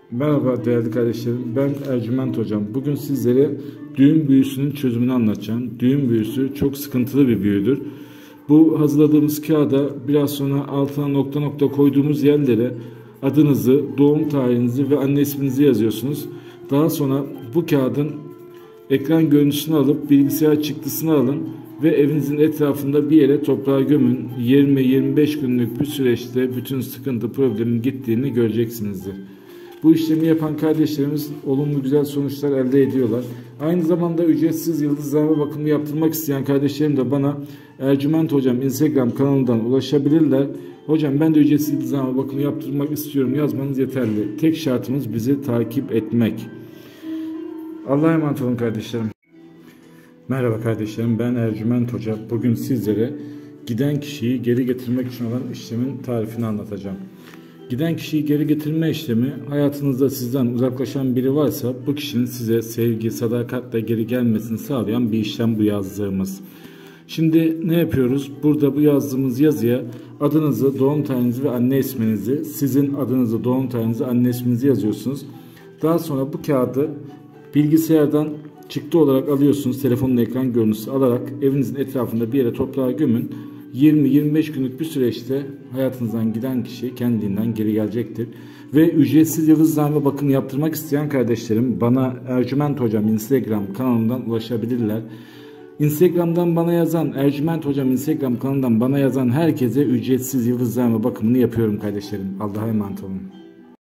Merhaba değerli kardeşlerim, ben Ercüment Hocam. Bugün sizlere düğüm büyüsünün çözümünü anlatacağım. Düğüm büyüsü çok sıkıntılı bir büyüdür. Bu hazırladığımız kağıda biraz sonra altına nokta nokta koyduğumuz yerlere adınızı, doğum tarihinizi ve anne isminizi yazıyorsunuz. Daha sonra bu kağıdın ekran görüntüsünü alıp bilgisayar çıktısını alın ve evinizin etrafında bir yere toprağa gömün. 20-25 günlük bir süreçte bütün sıkıntı problemin gittiğini göreceksinizdir. Bu işlemi yapan kardeşlerimiz olumlu güzel sonuçlar elde ediyorlar. Aynı zamanda ücretsiz yıldızlarma bakımı yaptırmak isteyen kardeşlerim de bana Ercüment Hocam Instagram kanalından ulaşabilirler. Hocam ben de ücretsiz yıldızlarma bakımı yaptırmak istiyorum yazmanız yeterli. Tek şartımız bizi takip etmek. Allah'a emanet olun kardeşlerim. Merhaba kardeşlerim, ben Ercüment Hoca. Bugün sizlere giden kişiyi geri getirmek için olan işlemin tarifini anlatacağım. Giden kişiyi geri getirme işlemi, hayatınızda sizden uzaklaşan biri varsa bu kişinin size sevgi, sadakatle geri gelmesini sağlayan bir işlem bu yazdığımız. Şimdi ne yapıyoruz? Burada bu yazdığımız yazıya adınızı, doğum tarihinizi ve anne isminizi, sizin adınızı, doğum tarihinizi, anne isminizi yazıyorsunuz. Daha sonra bu kağıdı bilgisayardan çıktı olarak alıyorsunuz. Telefonun ekran görüntüsü alarak evinizin etrafında bir yere toprağa gömün. 20-25 günlük bir süreçte hayatınızdan giden kişi kendiliğinden geri gelecektir. Ve ücretsiz yıldızlarma bakım yaptırmak isteyen kardeşlerim bana Ercüment Hocam Instagram kanalından ulaşabilirler. Instagram'dan bana yazan, Ercüment Hocam Instagram kanalından bana yazan herkese ücretsiz yıldızlarma bakımını yapıyorum kardeşlerim. Allah'a emanet olun.